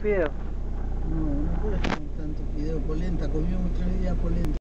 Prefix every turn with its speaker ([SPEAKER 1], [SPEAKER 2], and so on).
[SPEAKER 1] fideo.
[SPEAKER 2] No, no puedes comer tanto fideo, polenta, comimos 3 días polenta.